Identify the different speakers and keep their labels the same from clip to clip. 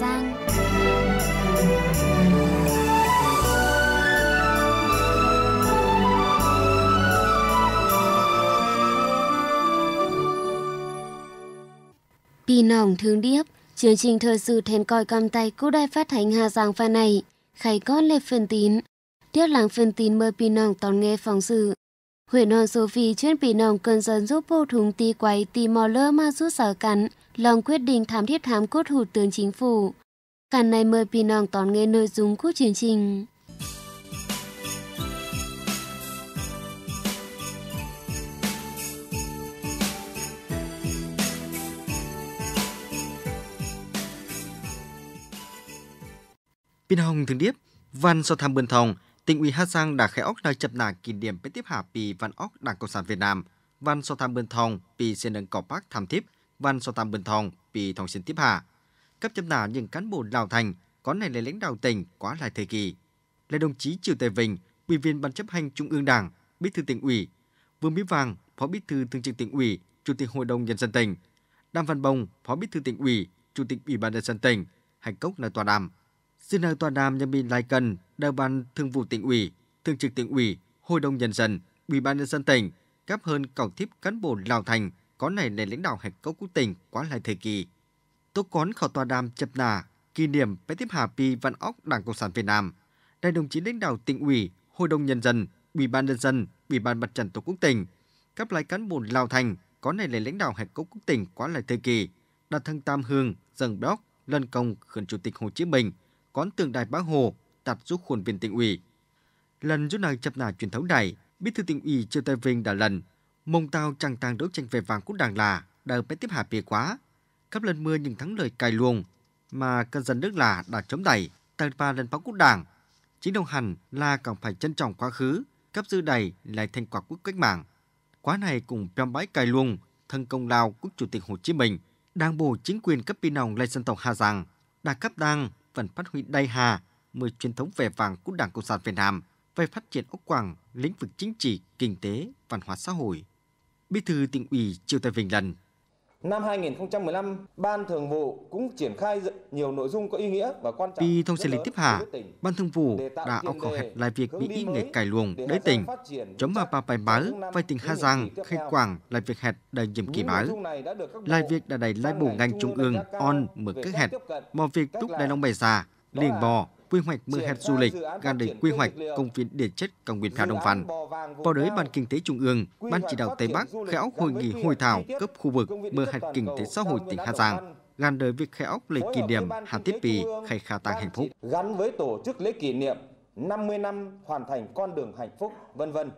Speaker 1: Giang. Pì nòng thương điếp, chương trình thời sự thèn còi cầm tay của đài phát thanh Hà Giang pha này, khay con lệ phần tín. Tiếp làng phần tín mời pì nòng tòn nghe phóng sự. Huyện hòn Sophie chuyên pì nòng cần dần giúp bố thùng tì quay tì mò lơ mà rút sở cắn, lòng quyết định thám thiết thám cốt thủ tướng chính phủ. Cắn này mời pì nòng tòn nghe nội dung của chương trình.
Speaker 2: Pin Hồng thường điếp, văn sau tham bươn thòng, tỉnh ủy Hà Giang đã khai óc nơi chập nà kỷ niệm bế tiếp hạ pì văn óc Đảng Cộng sản Việt Nam, văn sau tham bươn thòng pì sen nâng cỏ bác tham thiếp, văn sau tham bươn thòng pì thòng xin tiếp hạ. Cấp chập nà những cán bộ Lào Thành có này là lãnh đạo tỉnh quá lại thời kỳ. Là đồng chí Triệu Tài Vinh, ủy viên ban chấp hành Trung ương Đảng, bí thư tỉnh ủy, Vương Mỹ Vàng, phó bí thư thường trực tỉnh ủy, chủ tịch Hội đồng nhân dân tỉnh, Đàm Văn Bông, phó bí thư tỉnh ủy, chủ tịch Ủy ban nhân dân tỉnh, hành cốc nơi tòa đàm. Dự nơi tòa đàm nhân viên Lai Cần, đại ban thường vụ tỉnh ủy, thường trực tỉnh ủy, Hội đồng nhân dân, Ủy ban nhân dân tỉnh, cấp hơn cầu thiếp cán bộ Lào Thành có này là lãnh đạo hành cốc quốc tỉnh quá lại thời kỳ. Tô cón khảo tòa đàm chập nà kỷ niệm bế tiếp hạ pì văn óc Đảng Cộng sản Việt Nam. Đại đồng chí lãnh đạo tỉnh ủy, Hội đồng nhân dân, Ủy ban nhân dân, Ủy ban Mặt trận Tổ quốc tỉnh, cấp lại cán bộ Lào Thành có này là lãnh đạo hành cốc quốc tỉnh quá lại thời kỳ, đặt thân tam hương dâng bóc lân công khẩn chủ tịch Hồ Chí Minh, cón tượng đài Bác Hồ đặt giúp khuôn viên tỉnh ủy. Lần rút này chập nà truyền thống này, bí thư tỉnh ủy Triệu Tài Vinh đã lần mông tao chẳng tàng đấu tranh về vàng của Đảng là đời bế tiếp hạ pì quá. Cấp lần mưa những thắng lời cài luồng mà cơn dân nước là đã chống đẩy tại ba lần báo quốc Đảng. Chính đồng hành là càng phải trân trọng quá khứ, cấp dư đầy lại thành quả quốc cách mạng. Quá này cùng pèm bãi cài luồng thân công lao của Chủ tịch Hồ Chí Minh, Đảng bộ chính quyền cấp pì nòng lại dân tộc Hà Giang đã cấp đang vẫn phát huy đầy hà 10 truyền thống vẻ vàng của Đảng Cộng sản Việt Nam về phát triển ốc quảng lĩnh vực chính trị, kinh tế, văn hóa xã hội. Bí thư tỉnh ủy Triệu Tài Vinh lần.
Speaker 3: Năm 2015, Ban Thường vụ cũng triển khai nhiều nội dung có ý nghĩa và quan trọng.
Speaker 2: Vì thông xử lý tiếp hạ, Ban Thường vụ đã óc khảo hẹt lại việc bị ý nghệ cải luồng đới tỉnh, chống mà bà bài báo vai tỉnh Hà Giang, khai quảng lại việc hẹt đầy nhiệm kỳ báo. Lại việc đã đẩy lại bộ ngành trung ương on mở các hẹt, mò việc đúc Đài Long Bày Già, liền bò, quy hoạch mưa hẹt du lịch, gan đầy quy hoạch công viên địa chất cao nguyên Hà Đông Văn. Vào đấy Ban Kinh tế Trung ương, Ban Chỉ đạo Tây Bắc khai óc hội nghị hội thảo cấp khu vực mưa hẹt kinh tế xã hội tỉnh Hà Giang, gắn đời việc khai óc lễ kỷ niệm Hà Tiết Pì khai khả tàng hạnh phúc.
Speaker 3: Gắn với tổ chức lễ kỷ niệm 50 năm hoàn thành con đường hạnh phúc, vân vân.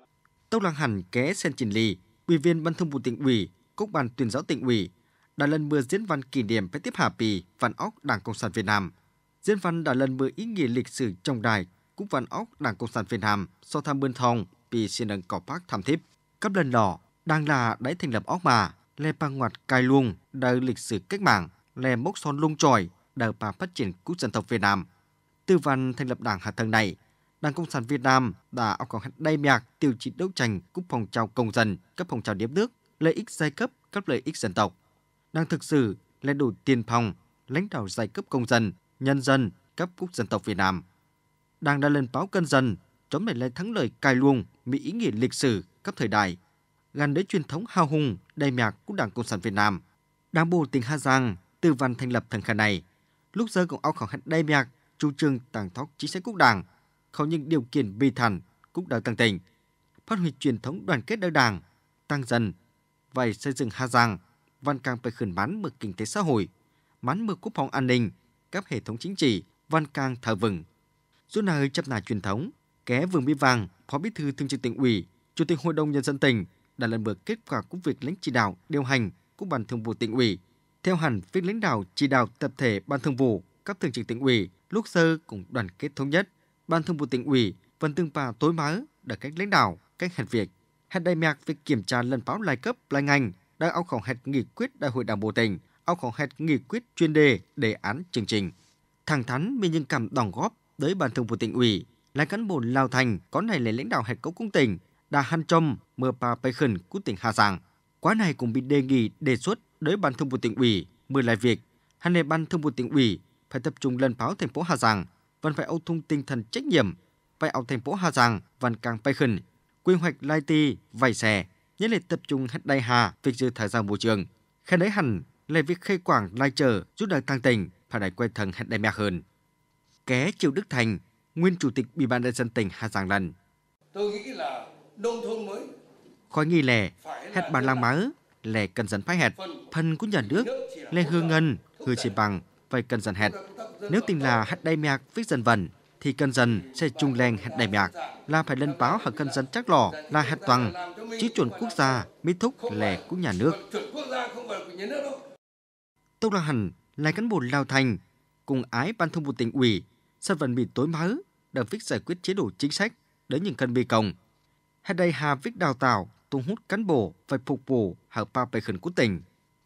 Speaker 2: Tâu Lăng Hẳn Ké Sen Trình Ly, ủy viên Ban Thường vụ tỉnh ủy, Cục Ban Tuyên giáo tỉnh ủy, đã lần mưa diễn văn kỷ niệm bế tiếp hạ pì văn óc Đảng Cộng sản Việt Nam. Diễn văn đã lần mưa ý nghĩa lịch sử trọng đại Cục văn óc Đảng Cộng sản Việt Nam sau tham bươn thòng pì xin ấn cỏ bác tham thiếp. Cấp lần đỏ đang là đáy thành lập óc mà lê băng ngoặt cài luông đời lịch sử cách mạng lê mốc son lung tròi đời bà phát triển quốc dân tộc Việt Nam. Từ văn thành lập đảng hạ tầng này, Đảng Cộng sản Việt Nam đã óc khảo đầy miạc tiêu chí đấu tranh cúp phong trào công dân cấp phong trào điếm nước lợi ích giai cấp cấp lợi ích dân tộc. Đảng thực sự là đủ tiền phong lãnh đạo giai cấp công dân nhân dân cấp quốc dân tộc Việt Nam. Đảng đã lên báo cân dân chống lại lấy thắng lợi cài luông mỹ ý nghĩa lịch sử cấp thời đại gắn đến truyền thống hào hùng đầy miạc của Đảng Cộng sản Việt Nam. Đảng bộ tỉnh Hà Giang từ văn thành lập thần khả này lúc giờ cũng óc khảo hẹn đầy miạc chủ trương tàng thóc chính sách quốc đảng không những điều kiện bi thản quốc đảng tăng tỉnh phát huy truyền thống đoàn kết đảng đảng tăng dần vậy xây dựng Hà Giang văn càng phải khẩn mán mực kinh tế xã hội mán mực quốc phòng an ninh các hệ thống chính trị văn càng thờ vững rút nơi chấp nà truyền thống ké Vương Mỹ Vàng phó bí thư thường trực tỉnh ủy chủ tịch Hội đồng nhân dân tỉnh đã lần bước kết quả của việc lãnh chỉ đạo điều hành của Ban Thường vụ tỉnh ủy theo hẳn việc lãnh đạo chỉ đạo tập thể Ban Thường vụ cấp thường trực tỉnh ủy lúc sơ cùng đoàn kết thống nhất. Ban Thường vụ tỉnh ủy vẫn từng bà tối mớ để cách lãnh đạo cách hẹn việc hẹn đại miạc việc kiểm tra lần báo lai cấp lai ngành đã óc khảo hẹn nghị quyết đại hội đảng bộ tỉnh óc khảo hẹn nghị quyết chuyên đề án chương trình thẳng thắn vì những cảm đóng góp tới Ban Thường vụ tỉnh ủy là cán bộ Lào Thành có này là lãnh đạo hệ cấu cung tỉnh đã hăn trong mưa pa bay khẩn của tỉnh Hà Giang. Quá này cũng bị đề nghị đề xuất tới Ban Thường vụ tỉnh ủy mời lại việc hay là Ban Thường vụ tỉnh ủy phải tập trung lên báo thành phố Hà Giang, vẫn phải âu thung tinh thần trách nhiệm, phải ảo thành phố Hà Giang vẫn càng phải khẩn, quy hoạch lai ti, vay xe, nhất là tập trung hết đại hà việc dư thải ra môi trường. Khen đấy hẳn là việc khai quảng lai chờ giúp đảng tăng tỉnh phải đại quay thần hết đại mạc hơn. Ké Triệu Đức Thành, nguyên chủ tịch Ủy ban nhân dân tỉnh Hà Giang lần.
Speaker 4: Tôi nghĩ là nông thôn mới
Speaker 2: Khói nghi lẻ, hết bản làng má, lẻ cần dần phải hẹt, phần của nhà nước, lẻ hư ngân, hư chỉ bằng, phải cần dần hẹt. Nếu tình là hết đại mạc viết dần vần, thì cần dần sẽ chung leng hết đại mạc, là phải lên báo hẳn cần dần chắc lò, là hết toàn, chứ chuẩn quốc gia, mỹ thúc lẻ của nhà nước. Tôi là hẳn, là cán bộ Lào Thành, cùng ái ban thông vụ tỉnh ủy, sân vận bị tối mớ, đã viết giải quyết chế độ chính sách, đến những cần bị công. Hết đây hà viết đào tạo, thu hút cán bộ phải phục vụ hợp ba bài khẩn của tỉnh.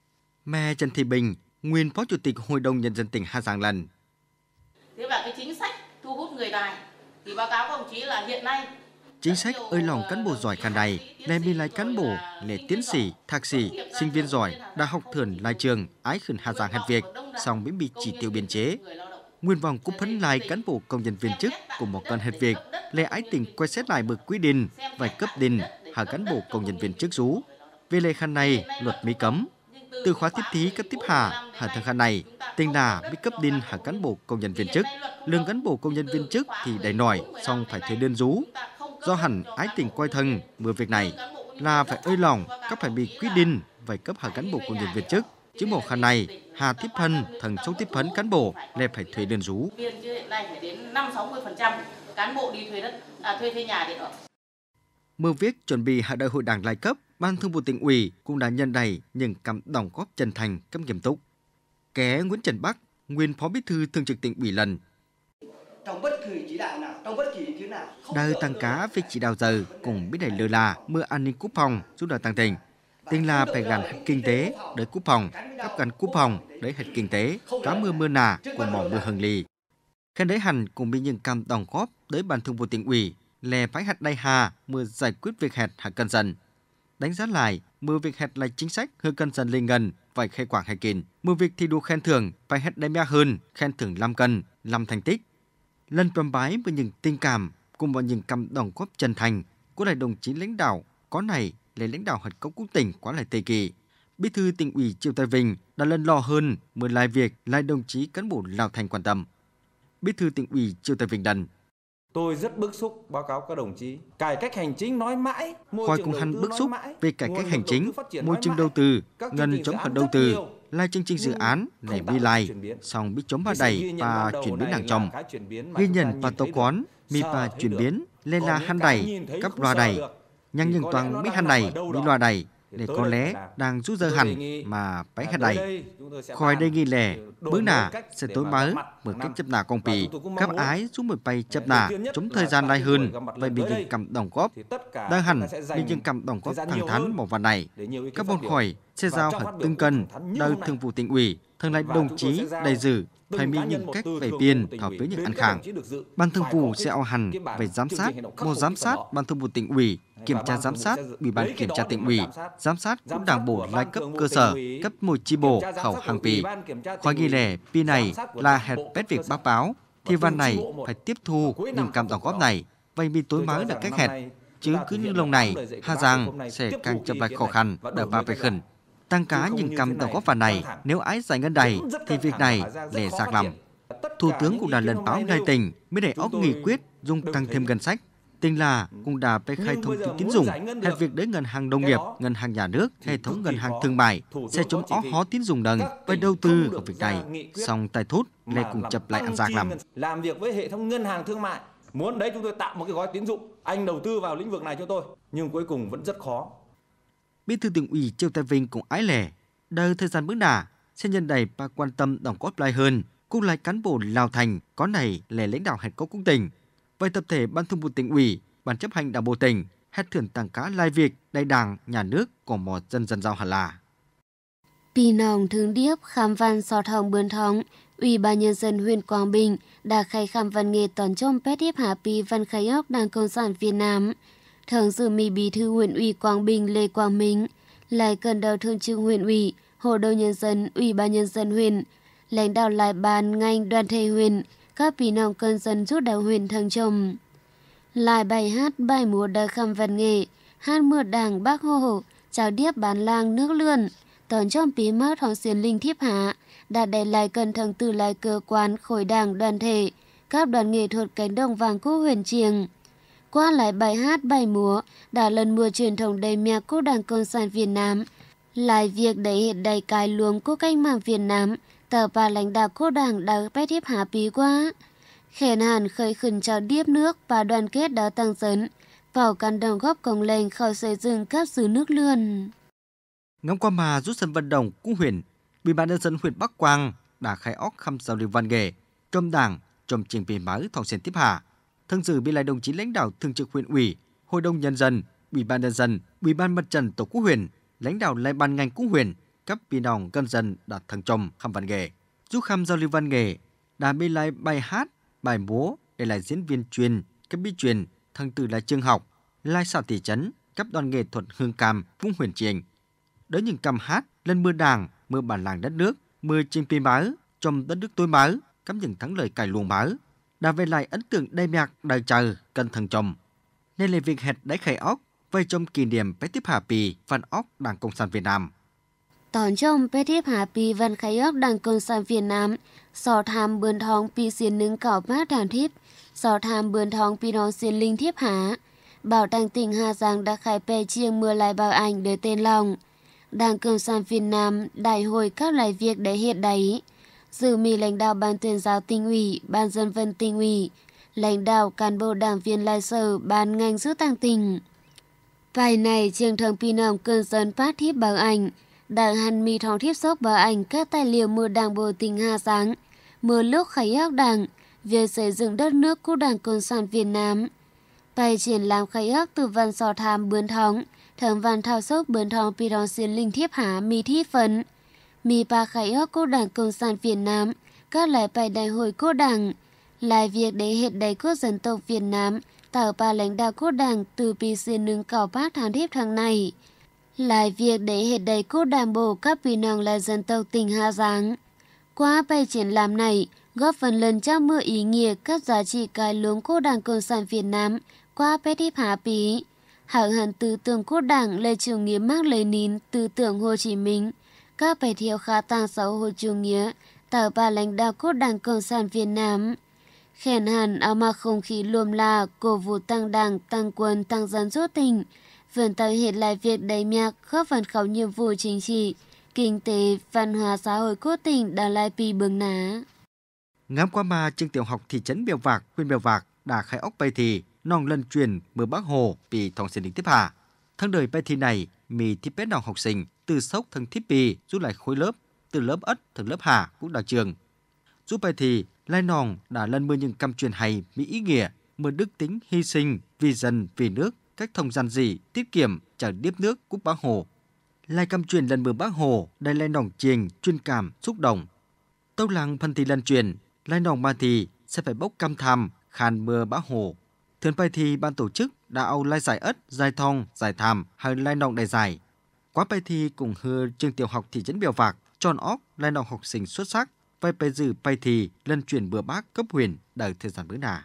Speaker 2: Mẹ Trần Thị Bình, nguyên phó chủ tịch Hội đồng Nhân dân tỉnh Hà Giang lần.
Speaker 5: Thế và cái chính sách thu hút người tài thì báo cáo các đồng chí là hiện nay
Speaker 2: chính sách ơi lòng cán bộ giỏi khăn này là bị lại cán bộ là tiến sĩ, thạc sĩ, sinh viên giỏi đã học thưởng lại trường ái khẩn Hà Giang hết việc, song mới bị chỉ tiêu biên chế. Nguyên vọng cũng phấn lại cán bộ công nhân viên chức của một con hết việc là ái tỉnh quay xét lại bậc quy định và cấp định hạ cán bộ công nhân viên chức rú. Về lệ khăn này luật mới cấm. Từ khóa tiếp thí cấp tiếp hạ thằng khăn này tỉnh là mới cấp định hạ cán bộ công nhân viên chức. Lương cán bộ công nhân viên chức thì đầy nổi, song phải thuê đơn rú. Do hẳn ái tỉnh quay thân mưa việc này là phải ơi lòng các phải bị quy định phải cấp hạ cán bộ công nhân viên chức. Chứ một khăn này hà tiếp phân thần số tiếp phấn cán bộ lại phải thuê đơn rú.
Speaker 5: Hiện nay phải đến 50-60% cán bộ đi thuê nhà để ở.
Speaker 2: Mưa viết chuẩn bị hạ đại hội đảng lại cấp, ban thường vụ tỉnh ủy cũng đã nhân đầy những cảm đóng góp chân thành cấp nghiêm túc. Ké Nguyễn Trần Bắc, nguyên phó bí thư thường trực tỉnh ủy lần.
Speaker 6: Trong bất kỳ chỉ đạo nào, trong bất kỳ thứ nào.
Speaker 2: Đời tăng cá việc chỉ đạo giờ cùng biết đầy lơ là mưa an ninh quốc phòng giúp đỡ tăng tỉnh. Tỉnh là phải gắn hết kinh tế để quốc phòng, cấp gắn quốc phòng để hết kinh tế, cá mưa nà cùng mỏ mưa hừng lì. Khen đấy hẳn cùng bị những cảm đóng góp tới ban thường vụ tỉnh ủy lè phái hạt đại hà mưa giải quyết việc hẹt hạ cân dần. Đánh giá lại, mưa việc hẹt là chính sách hơi cân dần lên ngân phải khai quảng hay kín. Mưa việc thi đua khen thưởng phải hẹt đại mea hơn, khen thưởng 5 cân, 5 thành tích. Lần trầm bái với những tình cảm cùng vào những cảm đóng góp chân thành của lại đồng chí lãnh đạo có này là lãnh đạo hạt cốc quốc tỉnh quá lại tây kỳ. Bí thư tỉnh ủy Triệu Tài Vinh đã lần lo hơn mời lại việc lại đồng chí cán bộ Lào Thành quan tâm. Bí thư tỉnh ủy Triệu Tài Vinh đần.
Speaker 3: Tôi rất bức xúc báo cáo các đồng chí. Cải cách hành chính nói mãi,
Speaker 2: Khỏi cùng hắn bức xúc về cải cách hành chính, môi trường đầu tư, ngân chống hoạt đầu tư, là chương trình dự án này bi lai, song biết chống ba đẩy và chuyển biến đảng trong. Ghi nhận và tố quán, mi và chuyển biến lên là hắn đẩy, cấp loa đẩy. Nhưng những toàn biết hắn đẩy, bị loa đẩy, để có lẽ đang rút giờ hẳn mà bấy hắn đẩy. Khỏi đây ghi lẻ, bước nà sẽ tối mớ mở cách chấp nà con pì, cấp ái giúp một bay chấp nà, chống thời gian lại hơn, vậy bị những cầm đồng góp. Đang hẳn bị những cầm đồng góp thẳng thắn một vạn này. Các bọn khỏi sẽ giao hẳn tương cân, đời thường vụ tỉnh ủy, thường lại đồng chí đầy dự, phảiมีnhững cách về biên thảo với những ăn kháng. Ban thường vụ sẽ ao hẳn về giám sát, một giám sát ban thường vụ tỉnh ủy, kiểm tra giám sát, ủy ban kiểm tra tỉnh ủy, giám sát cũng đảng bộ lai cấp cơ sở, cấp một chi bộ khẩu hàng pì. Khói ghi lẻ pi này là hẹn bét việc báo báo, thì văn này phải tiếp thu những cảm đóng góp này, vậy bị tối mái là cách hẹn. Chứ cứ như lâu này, Hà Giang sẽ càng chậm lại khó khăn, đỡ ba phải khẩn. Tăng cá những cầm đóng góp vào này, nếu ái giải ngân đầy thì việc này để sạc lầm. Thủ tướng cũng đã lần báo đại tỉnh mới để óc nghị quyết dùng tăng thêm ngân sách. Tỉnh là cũng đã phải khai thông tín dụng, hết việc đến ngân hàng nông nghiệp, ngân hàng nhà nước, hệ thống ngân hàng thương mại sẽ chống ó hó tín dụng đần với đầu tư ở việc này. Song tài thút lại cùng chập lại ăn giặc làm.
Speaker 3: Làm việc với hệ thống ngân hàng thương mại, muốn đấy chúng tôi tạo một cái gói tín dụng, anh đầu tư vào lĩnh vực này cho tôi, nhưng cuối cùng vẫn rất khó.
Speaker 2: Bí thư tỉnh ủy Triệu Tài Vinh cũng ái lẻ, đời thời gian bước nà sẽ nhân đầy và quan tâm đóng góp lại hơn, cũng là cán bộ Lào Thành có này là lãnh đạo hạt cốc quốc tỉnh. Vậy tập thể ban thường vụ tỉnh ủy, ban chấp hành đảng bộ tỉnh, hết thưởng tăng cá lai việc đại đảng nhà nước của một dân giao hà là.
Speaker 1: Pì nòng thương điếp khám văn sò thòng bươn thòng, Ủy ban nhân dân huyện Quảng Bình đã khai khám văn nghệ toàn trong pét điếp hạ pi văn khai ốc Đảng Cộng sản Việt Nam. Thường dự mỹ bí thư huyện ủy Quảng Bình Lê Quang Minh lại cần đầu thường trực huyện ủy, hội đồng nhân dân, Ủy ban nhân dân huyện lãnh đạo lại ban ngành đoàn thể huyện, các vịน้องcân dân rút đạo huyện thăng trầm. Lại bài hát bài múa đời khăm văn nghệ, hát mưa đảng Bác Hồ, chào điếp bán làng nước lươn, tòn trong bí mát hòn xiên linh thiếp hạ, đã để lại cân thẳng từ lại cơ quan khối đảng đoàn thể, các đoàn nghệ thuật cánh đồng vàng cô huyền triềng. Qua lại bài hát bài múa, đã lần mưa truyền thống đầy mẹ cô Đảng Cộng sản Việt Nam, lại việc đẩy hiện đầy cài luồng của cách mạng Việt Nam, tờ bà lãnh đạo cô Đảng đã bét hiếp hạ bí quá. Khen hàn khởi khẩn chào điếp nước và đoàn kết đã tăng dần, vào căn đồng góp công lệnh khởi xây dựng các xứ nước lươn.
Speaker 2: Ngắm qua mà rút sân vận động cũng huyện, Ủy ban nhân dân huyện Bắc Quang đã khai óc khăm giao lưu văn nghệ, trong đảng, trong trình bày mới thong sen tiếp hạ. Tham dự bên lại đồng chí lãnh đạo thường trực huyện ủy, hội đồng nhân dân, ủy ban nhân dân, ủy ban mặt trận tổ quốc huyện, lãnh đạo lại ban ngành cũng huyện, cấp vị đồng gần dân đã thăng trầm khăm văn nghệ. Giúp khăm giao lưu văn nghệ đã bên lại bài hát, bài múa để lại diễn viên truyền, cấp bí truyền, thăng từ lại trường học, lai xã thị trấn, cấp đoàn nghệ thuật hương cam vùng huyện triềng. Đó những cam hát lên mưa đảng, mưa bản làng đất nước, mưa trình bày mới trong đất nước tối mới, cắm những thắng lời cải luồng mới. Đã về lại ấn tượng đầy nhạc đời chờ cần thăng trầm. Nên là việc hẹn đáy khai óc vây trong kỷ niệm bế tiếp hạ pì văn óc Đảng Cộng sản Việt Nam.
Speaker 1: Tòn trong bế tiếp hạ pì văn khai óc Đảng Cộng sản Việt Nam, sò tham bươn thong pì xiên nứng cảo bát đàn thiếp, sò tham bươn thong pì đón xiên linh thiếp hạ. Bảo tàng tỉnh Hà Giang đã khai bè chiêng mưa lại bảo ảnh để tên lòng. Đảng Cộng sản Việt Nam đại hội các lại việc để hiện đấy. Dự mì lãnh đạo ban tuyên giáo tỉnh ủy, ban dân vận tỉnh ủy, lãnh đạo cán bộ đảng viên lai sở, ban ngành giữ tăng tỉnh. Bài này trường thường pi nòng cơn dân phát thiếp bảo ảnh, đảng hàn mì thong thiếp sốc bảo ảnh các tài liệu mưa đảng bộ tỉnh Hà Giang, mưa lúc khai óc đảng, việc xây dựng đất nước của Đảng Cộng sản Việt Nam. Bài triển lãm khai óc từ văn sò tham bướn thóng, thẩm văn thao sốc bướn thóng pi đón xiên linh thiếp há mì thi phấn. Mì bà khai óc của Đảng Cộng sản Việt Nam, các lại bài đại hội của Đảng, lại việc để hiện đầy của dân tộc Việt Nam, tạo bà lãnh đạo của Đảng từ pi xiên nâng cảo bác thang thiếp thằng này. Lại việc để hiện đầy của Đảng bộ các vị nòng là dân tộc tỉnh Hà Giang. Qua bài triển lãm này, góp phần lần trao mưa ý nghĩa các giá trị cài luống của Đảng Cộng sản Việt Nam qua bế tiếp hạ pí. Hảo hẳn tư tưởng của Đảng là chủ nghĩa Mác Lênin, tư tưởng Hồ Chí Minh. Các bài thiệu khá tăng xã hội chủ nghĩa, tạo bà lãnh đạo của Đảng Cộng sản Việt Nam. Khen hẳn áo mặc không khí luồm la, cổ vũ tăng đảng, tăng quân, tăng dân rốt tỉnh. Vẫn tạo hiện lại việc đầy nhạc, góp phần khảo nhiệm vụ chính trị, kinh tế, văn hóa xã hội của tỉnh đã lại bị bừng ná.
Speaker 2: Ngắm qua mà trường tiểu học thị trấn Mèo Vạc, huyện Mèo Vạc đã khai óc bài thi nòng lần truyền mưa Bác Hồ bị thòng xiên linh tiếp hạ. Tháng đời bài thi này, mì thi bét nòng học sinh từ sốc thằng thiết bì rút lại khối lớp, từ lớp ấtถึงlớp hạ cũng đào trường. Giúp bài thi, lai nòng đã lần mưa những căm truyền hay mỹ ý nghĩa, mưa đức tính hy sinh vì dân vì nước, cách thông gian dị, tiết kiệm, trả điếp nước của Bác Hồ. Lai căm truyền lần mưa Bác Hồ, đây lai nòng chiềng, chuyên cảm, xúc động. Tâu làng phân thi lần truyền, lai nòng ba thì sẽ phải bốc cam tham, khan mưa Bác Hồ. Thường bài thi ban tổ chức đã âu lai giải ất, giải thong, giải tham hay lai nòng đại giải. Quá bài thi cùng hứa trường tiểu học thị trấn Mèo Vạc, tròn óc lai nòng học sinh xuất sắc, vai bài dự bài thi lần truyền bữa bác cấp huyện đời thời gian bữa nà.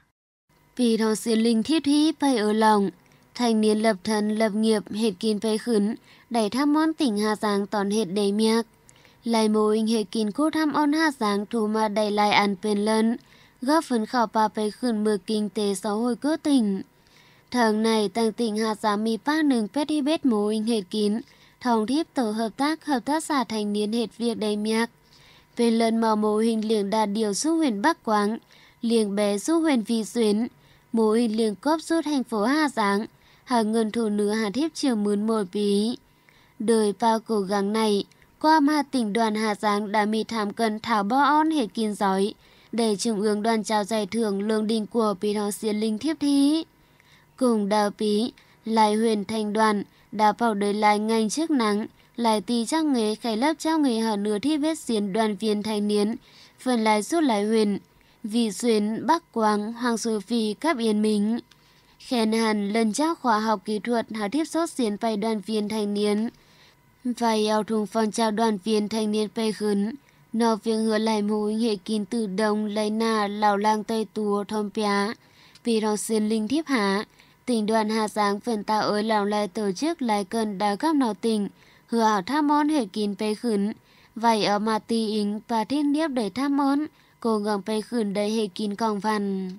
Speaker 1: Vì thong xiên linh thiết thí bay ở lòng, thanh niên lập thân lập nghiệp hết kín bay khấn, đẩy tham món tỉnh Hà Giang tòn hết đầy miạc. Lại mô hình hết kín cô tham on Hà Giang thủ mà đầy lại ăn bên lần, góp phần khảo bà bay khẩn mưa kinh tế xã hội của tỉnh. Tháng này tăng tỉnh Hà Giang mi bác nâng pet đi bết mô hình hết kín, thòng thiếp tổ hợp tác xã thanh niên hết việc đầy miạc. Bên lần mô hình liềng đạt điều giúp huyện Bắc Quang, liềng bé giúp huyện Vị Xuyến, mô hình liềng cóp giúp thành phố Hà Giang, hàng ngân thủ nữ Hà Thiếp trường mướn một bí. Đời bao cố gắng này, qua mà tỉnh đoàn Hà Giang đãมีthảm cần thảo bỏ on hệ kín giỏi, để Trung ương đoàn trao giải thưởng lương đình của bí thọ xiên linh thiếp thí. Cùng đào bí, lại huyền thành đoàn, đã vào đời lại ngành chức năng, lại tì trao nghề khai lớp trao nghề hở nửa thi vết xiên đoàn viên thanh niên, phần lại rút lại huyền, Vị Xuyến, Bắc Quang, Hoàng Su Phi, Cáp Yên Minh. Khen hẳn lần trao khóa học kỹ thuật hạ tiếp sốt xiên bay đoàn viên thanh niên. Vai eo thùng phong trào đoàn viên thanh niên bay khấn, Nó việc hứa lại mùi hệ kín từ đồng lấy nà lão lang tây tùa thom pιά. Vì nó xuyên linh thiếp hạ. Tỉnh đoàn Hà Giang phần ta ơi lão lại tổ chức lại cần đào các nó tỉnh. Hứa ảo tham món hệ kín bê khửn. Vậy ở mà tì ính và thiết niếp để tham món. Cố gắng bê khửn đầy hệ kín còng văn.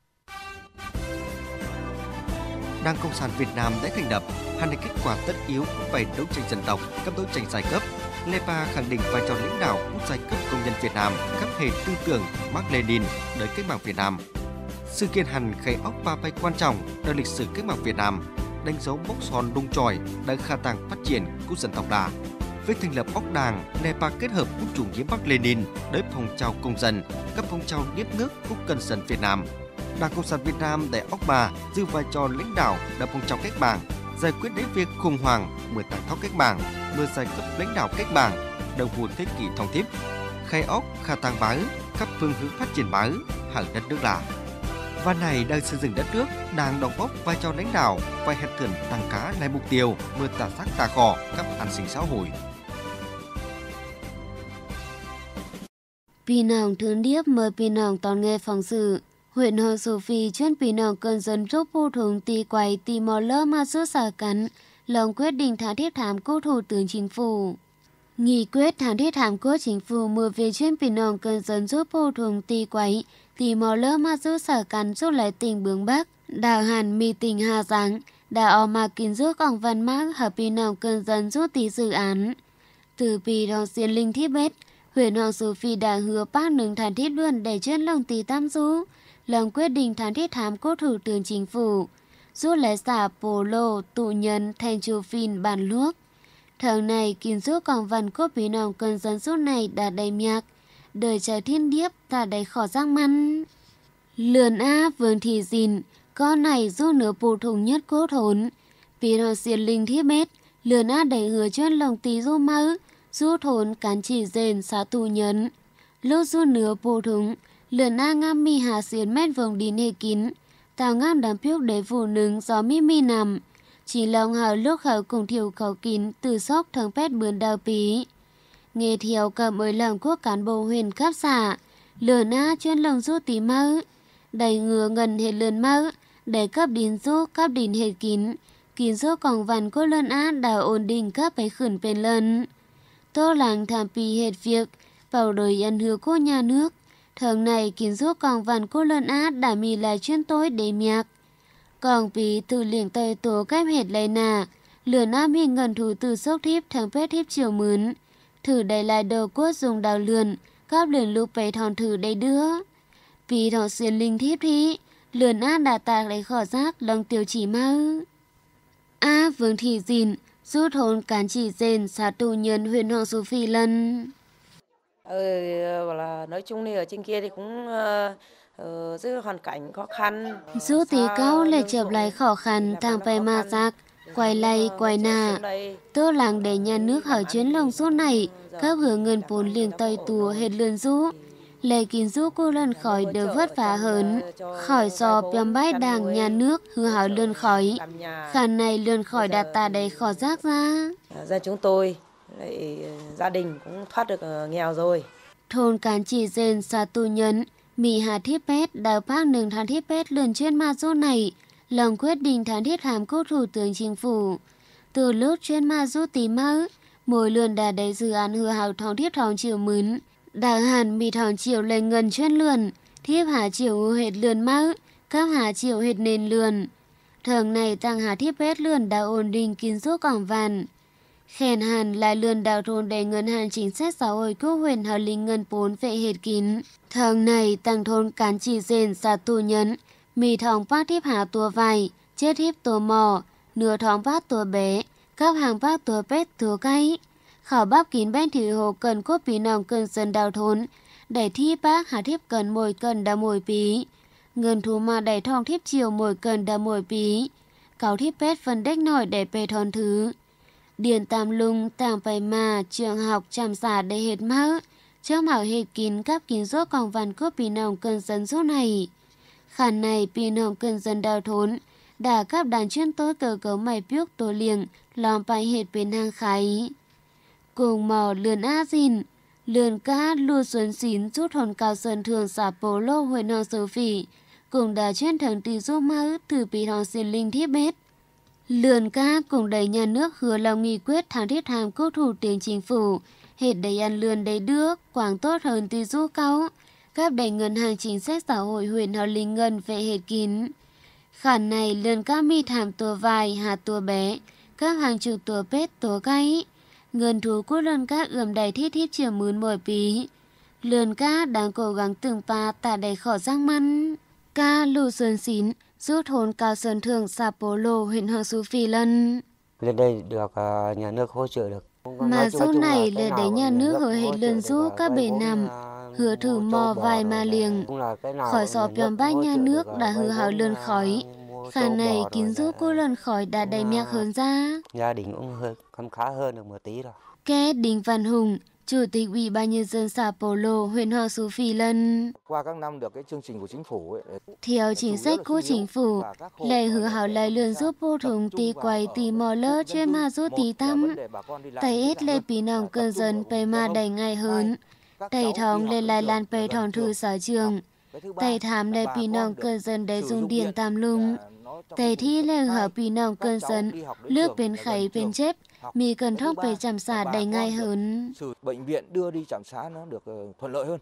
Speaker 2: Đảng Cộng sản Việt Nam đã thành lập, hẳn là kết quả tất yếu về đấu tranh dân tộc, cấp đấu tranh giai cấp. Lepa khẳng định vai trò lãnh đạo của giai cấp công nhân Việt Nam, cấp hệ tư tưởng Mác Lênin đời cách mạng Việt Nam. Sự kiện hẳn khởi óc ba bay quan trọng đời lịch sử cách mạng Việt Nam, đánh dấu mốc son đung chòi đời khả năng phát triển của dân tộc ta. Việc thành lập óc đảng, Lepa kết hợp của chủ nghĩa Mác Lênin tới phong trào công dân, cấp phong trào tiếp nước của cần dân Việt Nam. Đảng Cộng sản Việt Nam để óc bà giữ vai trò lãnh đạo đập phong trào cách mạng, giải quyết đến việc khủng hoảng mưa tàn thóc cách mạng, mưa giai cấp lãnh đạo cách mạng, đầu nguồn thế kỷ thông tiếp, khai óc khả tăng bá các phương hướng phát triển bá hàng đất nước là. Và này đang xây dựng đất nước, đang đóng góp vai trò lãnh đạo và hẹn thưởng tăng cá lại mục tiêu mưa tàn sắc tà khỏ cấp an sinh xã hội.
Speaker 1: Pì nòng thương điếp mời pì nòng toàn nghe phóng sự. Huyện Hoàng Su Phi chuyên pì nòng cần dân rốt bù thùng tì quay tì mò lơ mà giữ xả cắn, lòng quyết định thả thiết thám của Thủ tướng Chính phủ. Nghị quyết thả thiết thám của Chính phủ mưa về chuyên pì nòng cần dân rốt bù thùng tì quay tì mò lơ mà giữ xả cắn rút lại tỉnh Bướng Bắc, đào hàn mì tỉnh Hà Giang, đã ở mà kín rước ổng văn mác hợp pì nòng cần dân rút tì dự án. Từ pì rong xiên linh thiết bết, huyện Hoàng Su Phi đã hứa bác nâng thả thiết luôn để chuyên lòng tì tam du. Lòng quyết định thán thiết thám của Thủ tướng Chính phủ, rút lấy xã Pô Lô, Tụ Nhân, thành Chu Phin, Bản Luốc. Tháng này, kín rút còng văn của bí nòng cần dân rút này đã đầy miạc, đời trời thiên điếp ta đầy khó giác măn. Lườn A Vương Thị Dìn, con này rút nửa bù thùng nhất cố thốn. Bí nòng xiên linh thiết bết, lườn A đầy hứa chuyên lòng tí rút mơ, rút thốn cán chỉ dền xã Tụ Nhân. Lúc rút nửa bù thùng, lượn A ngam mi hà xiên mét vòng đi nề kín, tao ngam đám phiếu để phụ nứng gió mi nằm. Chỉ lòng hào lúc hào cùng thiểu khẩu kín từ sóc thằng pét bướn đào pí. Nghe theo cầm ơi lòng của cán bộ huyền cấp xã, lượn A chuyên lòng rút tí mơ. Đầy ngừa ngần hệ lượn mơ, để cấp đín rút cấp đín hệ kín. Kín rút còng văn của lượn A đào ổn định cấp ấy khẩn bên lần. Tô làng thảm pì hết việc, bảo đời ăn hứa của nhà nước. Thường này kín rút còng văn cô lợn át đã mì lại chuyên tối để miạc. Còn vì từ liệng tây tổ kép hết lấy nà, lượn áp hình ngần thủ từ sốc thiếp thằng pét thiếp chiều mướn. Thử đầy lại đầu cốt dùng đào lượn, các lượn lúc bấy thòn thử đầy đứa. Vì thọ xuyên linh thiếp thí, lượn át đã tạc lấy khỏi rác lòng tiêu chỉ mơ. A Vương Thị Dìn, rút hồn cán chỉ dền xã Tụ Nhân huyện Hoàng Su Phi lần.
Speaker 7: Bảo là nói chung thì ở trên kia thì cũng rất hoàn cảnh khó khăn.
Speaker 1: Rút tí cao lại chập lại khó khăn thằng phải mà giặc, quay lay quay nà. Tớ làng để nhà nước hỏi chuyến lòng rút này, các hưởng ngân bốn liền tây tùa hết lươn rút. Lệ kín rút cô lần khỏi đều vất vả hơn, khỏi so bèm bái đảng nhà nước hư hảo lươn khỏi. Khả này lươn khỏi đạt ta đầy khó rác ra.
Speaker 7: Ra chúng tôi, gia đình cũng thoát được nghèo rồi.
Speaker 1: Thôn cán chỉ dền xã Tụ Nhân, Mỹ Hà Thiết Pét đào bác nâng thán Thiết Pét lươn chuyên ma rút này, lòng quyết định thán thiết hàm của Thủ tướng Chính phủ. Từ lúc chuyên ma rút tí mơ, mỗi lươn đã đầy dự án hứa hảo thòng thiết thòng chiều mướn. Đào hàn mì thòng chiều lên ngân chuyên lươn, thiếp hà chiều hết lươn mơ, các hà chiều hết nền lươn. Thường này tăng hà Thiết Pét lươn đã ổn định kín rút còng văn. Khen hàn lại lươn đào thôn để ngân hàng chính sách xã hội của huyện Hà Linh ngân 4 vệ hết kín. Thường này tăng thôn cán chỉ dền xã Tụ Nhân, mì thòng bác thiếp hà tua vải, chết thiếp tua mò, nửa thòng bác tua bé, các hàng bác tua pét tua cay. Khảo bác kín bên thủy hồ cần cốt bí nòng cần dân đào thôn, để thi bác hà thiếp cần mồi cần đà mồi bí. Ngân thú mà đẩy thòng thiếp chiều mồi cần đà mồi bí. Cáo thiếp pét phần đếch nổi để bề thòn thứ. Điền Tam Lung, Tàng Bày Mà, trường học chăm xả để hết mỡ. Trước mạo hết kín các kín rốt còng văn của bí nòng cần dân rốt này. Khả này bí nòng cần dân đào thốn, đã các đàn chuyên tối cờ cấu mày biếc tổ liềng, lòng bài hết bên hang khái. Cùng mò lươn á dìn, lườn cá lưu xuân xín rút hồn cao sơn thường xã bố lô huyện hòn số phỉ cũng đã chuyên thần tỷ du mơ từ bị hòn xin linh thiết bết. Lườn cá cùng đầy nhà nước hứa lòng nghị quyết thắng thiết hàm cố thủ tướng chính phủ hết đầy ăn lườn đầy đưa quảng tốt hơn tỷ du cao các đầy ngân hàng chính sách xã hội huyện họ linh ngân về hết kín. Khả này lườn cá mi thảm tua vài hạt tua bé các hàng chục tua pết tua cay ngân thú của lườn cá ươm đầy thiết thiết chiều mướn mỗi bí. Lườn cá đang cố gắng từng pa tạ đầy khó răng măn. Cá lù sơn xín rút hồn cao sơn thường xã Pố Lô huyện Hoàng Su Phi Lân.
Speaker 8: Lên đây được nhà nước hỗ trợ được.
Speaker 1: Mà số này là để nhà nước hứa hết lần du các bể nằm hứa thử mò vài ma liềng khỏi sọp nhóm bác nhà nước đã hứa hào lươn khói. Khả này kín du cô lần khói đã đầy miệng hơn ra.
Speaker 8: Gia đình cũng hơi khá hơn được một tí rồi.
Speaker 1: Kế Đinh Văn Hùng, Chủ tịch Ủy ban nhân dân xã Pố Lô, huyện Hoàng Su Phi Lân.
Speaker 9: Qua các năm được cái chương trình của chính phủ
Speaker 1: theo chính sách của chính phủ, lệ hứa hảo lại lươn giúp bố thùng tì quay tì mò lơ chuyên mà giúp tì tắm. Tại ít lệ bí nòng cơn dân bề mà đầy ngày hơn. Tại thòng lệ lại lan bề thòng thư xã trường. Tại thám lệ bí nòng cơn dân đầy dùng điện tam lung. Tại thi lệ hở bí nòng cơn dân lướt bên khẩy bên chép. Mì cần thóc về chăm sá đầy ngay hơn.
Speaker 9: Bệnh viện đưa đi chăm sá nó được thuận lợi hơn.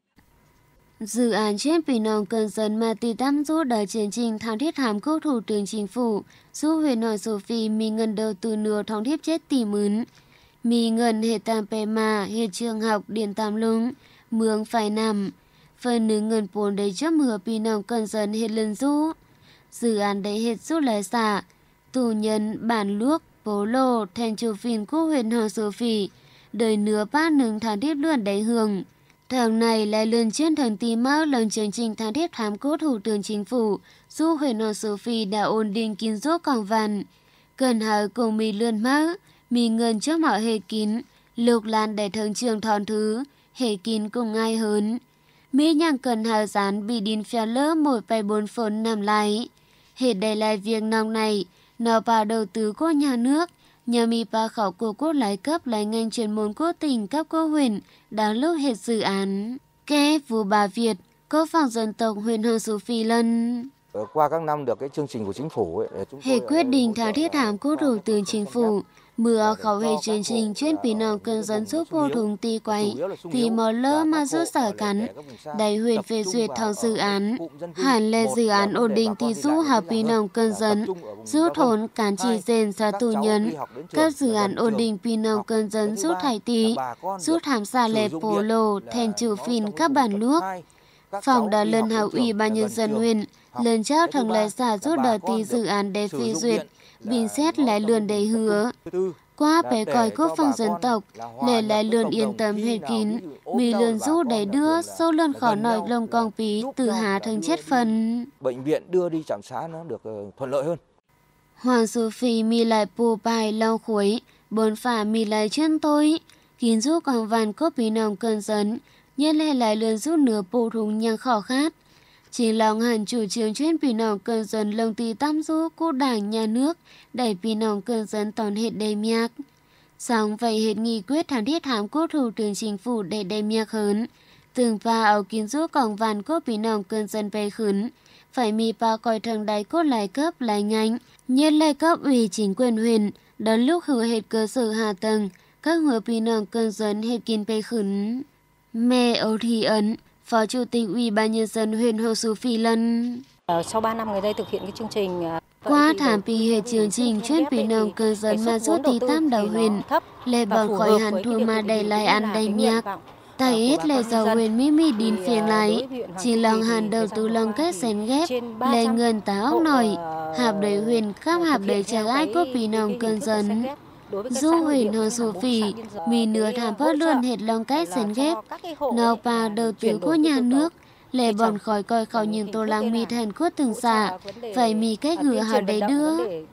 Speaker 1: Dự án trên bị nông cần dân mà tỷ đám rút ở chương trình thang thiết hàm của Thủ tướng Chính phủ giúp huyện Hoàng Su Phi mì ngân đầu tư nửa thong thiếp chết tỷ mướn. Mì ngân hệ tam bè mà hệ trường học điện tam lũng, mương phải nằm. Phần nữ ngân bốn đầy chấp hứa bị nông cần dân hệ lần rút. Dự án đầy hệ rút lại xả, tù nhân bản luốc, Pố Lô, thành chủ phìn của huyện Hoàng Su Phi, đời nửa ba nâng thang thiết lươn đầy hưởng. Thằng này lại lươn trên thần tí máu lần chương trình thang thiết thám của Thủ tướng Chính phủ giúp huyện Hoàng Su Phi đã ổn định kín rốt còng vằn. Cần hỏi cùng mì lươn máu, mì ngân trước mọi hệ kín, lục lan để thường trường thòn thứ, hệ kín cùng ngay hơn. Mỹ nhàng cần hỏi rán bị điên phèo lỡ một bài 4 phốn nằm lại. Hệ đây là việc nòng này, nó vào đầu tư của nhà nước, nhờ mi ba khẩu của quốc lái cấp lại ngành chuyên môn của tỉnh cấp của huyện đã lúc hết dự án. Kế vụ bà Việt, có phòng dân tộc huyện Hoàng Su Phi Lân.
Speaker 9: Qua các năm được cái chương trình của chính phủ
Speaker 1: hệ quyết định tháo thiết hàm của Thủ tướng Chính phủ. Mưa khẩu hệ chương trình chuyên bị nòng cần dân giúp vô thùng ti quay thì mò lỡ mà rút sở cắn đại huyện phê duyệt thảo dự án hẳn là dự án ổn định thì giúp hợp bị nòng cần dân rút thốn cán chỉ dền ra tù nhân các dự án ổn định bị nòng cần dân rút thải tí rút hàm xa lệ Pố Lô thành chủ phìn các bản luốc. Phòng đã lần hào Ủy ban nhân dân huyện lần trao thằng lại xả rút đợt tí dự án để phê duyệt bình xét lại lươn đầy hứa. Qua bé còi quốc phòng dân tộc, lệ lại lươn yên tâm hết kín, mì lươn rút đầy đưa, sâu lươn khó nổi lông con phí từ hà thường chết phần.
Speaker 9: Bệnh viện đưa đi chăm sá nó được thuận lợi hơn.
Speaker 1: Hoàng Su Phi mì lại bù bài lau khuấy, bốn phả mì lại chân tối, kín rút còn vàn cốt bí nòng cơn dân, nhất lệ lại lươn rút nửa bộ thùng nhang khó khát. Chỉ lòng hẳn chủ trương chuyên bị nòng cơn dân lồng tì tam du của đảng nhà nước đẩy bị nòng cơn dân toàn hệ đầy miạc. Xong vậy hệ nghị quyết thẳng thiết hàm của Thủ tướng Chính phủ để đầy miạc hơn. Từng và ảo kiến rút còng vàn của bị nòng cơn dân về khấn. Phải mi ba coi thằng đáy cốt lại cấp lại nhanh. Nhất lại cấp ủy chính quyền huyện đón lúc hứa hệ cơ sở hạ tầng các hứa bị nòng cơn dân hệ kiến về khấn. Mẹ Âu Thị Ấn, Phó Chủ tịch Ủy ban nhân dân huyện Hoàng Su Phi Lân.
Speaker 7: Sau 3 năm người đây thực hiện cái chương trình
Speaker 1: qua thảm bị hệ chương trình chuyên bị nòng cơn dân mà rút tí tam đầu huyện lệ bằng khỏi hẳn thua mà đầy lại ăn đầy nhạc. Tại ít lệ giàu huyện mi điên phiền lại chỉ lòng hàn đầu tư lòng cách xén ghép lệ ngân tá ốc nổi hạp đầy huyện khắp hạp đầy chẳng ai có bị nòng cơn dân. Du huyện Hoàng Su Phi, mì nửa thảm bớt luôn hết lòng cách xén ghép, nào bà đầu tư của nhà nước, lệ bọn khỏi coi khẩu những tổ làng mì thành của từng xã, phải mì cách hứa hào đầy đưa.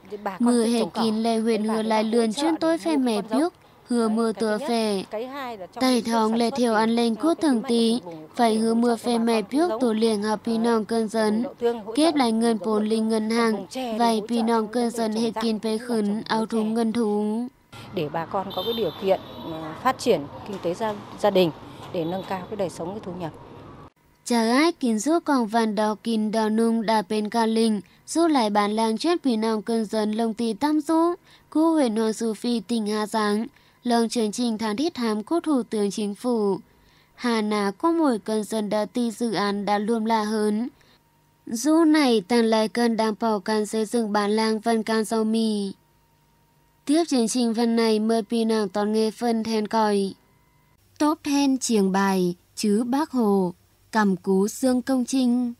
Speaker 1: Mưa hệ kín lệ huyện hứa lại lươn chuyên tôi phê mẹ biếc, hứa mưa tựa phê. Tài thòng lệ thiểu ăn lên của từng tí, phải hứa mưa phê mẹ biếc tổ liền hợp bị nòng cơn dân. Kết lại ngân bốn linh ngân hàng, vậy bị nòng cơn dân hệ kín phê khấn, áo thùng ngân thú.
Speaker 7: Để bà con có cái điều kiện phát triển kinh tế gia đình để nâng cao cái đời sống, cái thu nhập.
Speaker 1: Chả ai kín số còn vàn đào kín đào nung đà bên ca linh, số lại bản làng chuyên vì nào cơn dần lông tì tam số, cô huyện Hoàng Su Phi tỉnh Hà Giang, lòng chương trình tháng thiết hàm của Thủ tướng Chính phủ. Hà Nà có mỗi cơn dần đã ti dự án đã luôn là hơn. Dù này tăng lại cơn đảm bảo can xây dựng bản làng văn can rau mì. Tiếp chương trình phần này mời pi nào toàn nghe phân then còi. Top 10 chiềng bài, chứ Bác Hồ, cầm cú Dương Công Trinh.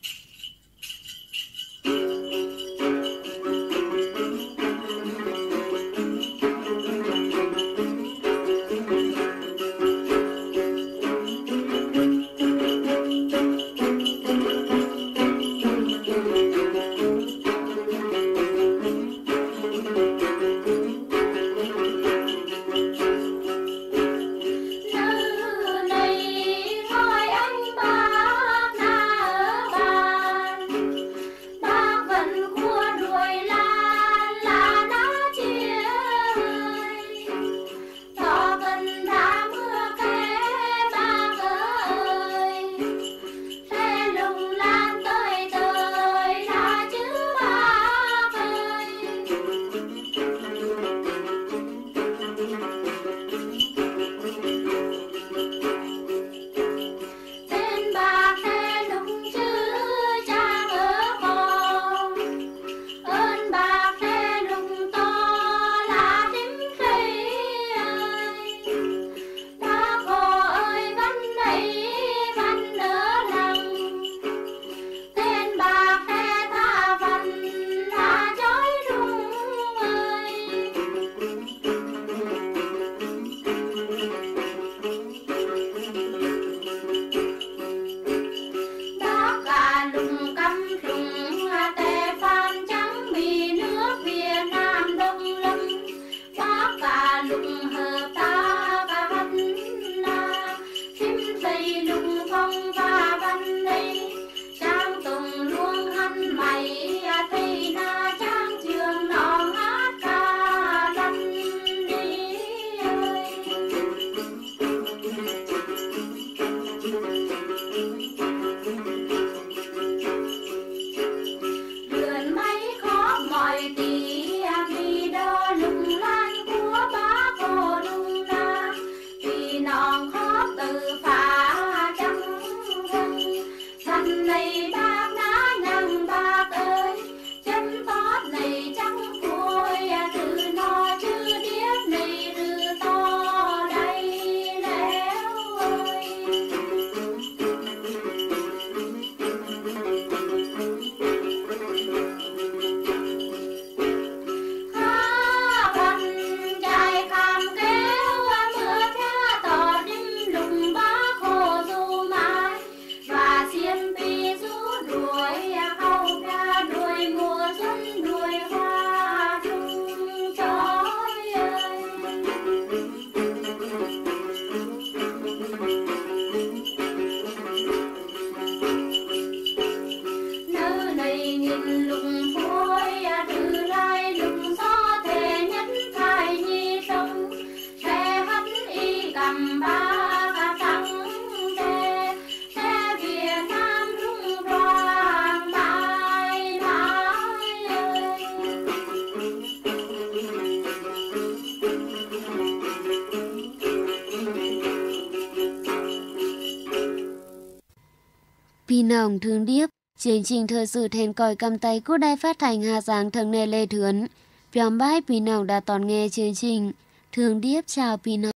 Speaker 1: Phi nòng thương điếp, chương trình thời sự then còi cầm tay của Đài Phát thanh Hà Giang thường nề lê thướn. Piom bái phi nòng đã tòn nghe chương trình. Thương điếp chào phi nòng.